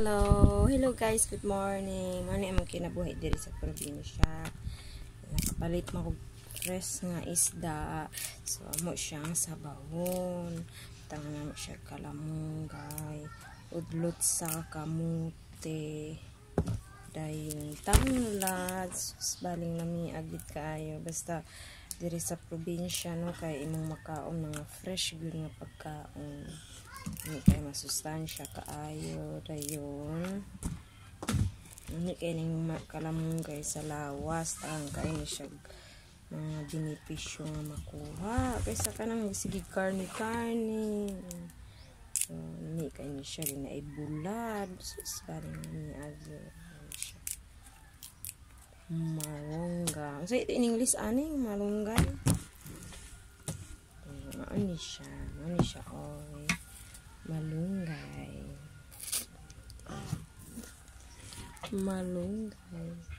Hello guys, good morning. Ano ang kinabuhi diri sa probinsya? Nakapalit mo kog fresh nga isda. So amo siyang sabahon. Tangan mo siya kalamunggay, udlot sa kamote, dayon tanglad, baling lami agit kaayo. Basta diri sa probinsya no kay imong makaon mga fresh gyud nga pagkaon. Hindi kayo masustansya kaayo dayon. Hindi kayo ning kalamunggay sa lawas ang kayo siya mga benepisyo nga makuha kaysa ka nang sige karne. So hindi kayo siya rin na ibulad. Sus galing ni agi malunggay. So in English aning malunggay. Ano siya oy. Malunggay.